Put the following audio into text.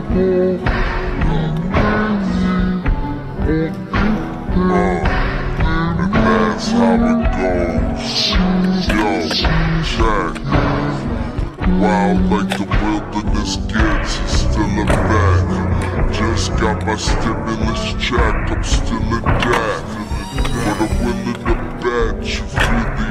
And that's how it goes. Yo, check. Wild like the wilderness gets, it's still a fact. Just got my stimulus check, I'm still a dad. But I'm willing to bet you feel the